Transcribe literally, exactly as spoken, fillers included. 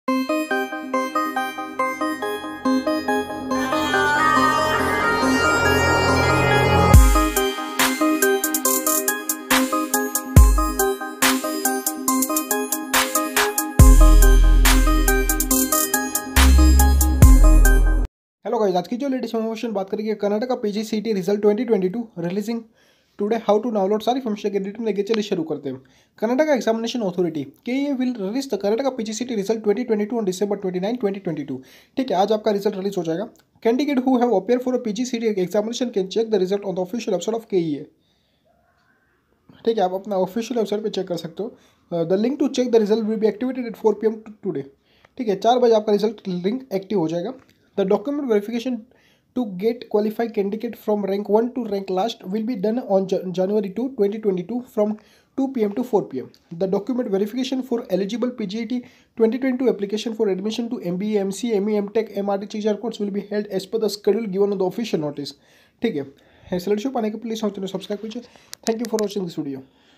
Hello guys, आज की जो लेटेस्ट इन्फॉर्मेशन बात करेंगे कर्नाटक का PGCET result twenty twenty two releasing today, how to download, सारी इन्फॉर्मेशन के डिटेल लेके चलिए शुरू करते हैं। Karnataka examination authority KEA will release the Karnataka PGCET result twenty twenty two on December twenty nine twenty twenty two. ठीक है, आज आपका रिजल्ट रिलीज हो जाएगा। Candidate who have appear for a PGCET examination can check the result on the official website of KEA. ठीक है, आप अपना ऑफिशियल वेबसाइट पे चेक कर सकते हो। The link to check the result will be activated at four P M today. ठीक है, चार बजे आपका रिजल्ट लिंक एक्टिव हो जाएगा। The document verification to get qualified candidate from rank one to rank last will be done on January second, twenty twenty-two from two p m to four p m. The document verification for eligible P G I T twenty twenty-two application for admission to M B A, M C A, M E, M Tech, M R T, C G R course will be held as per the schedule given on the official notice. ठीक है, slide show पाने के please subscribe कीजिए। Thank you for watching this video.